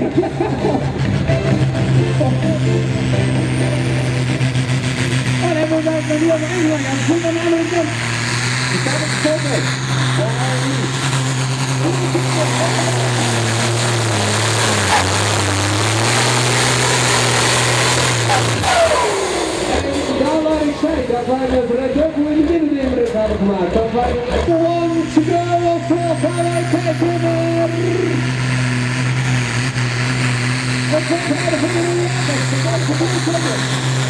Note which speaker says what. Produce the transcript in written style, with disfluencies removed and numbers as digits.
Speaker 1: Whatever that video anyway, I'm putting on again. That is perfect. Dat waren de Red Bull in de binnennemer hadden gemaakt. Dat waren de one to go voor Farah Kekkener. Dat komt uit de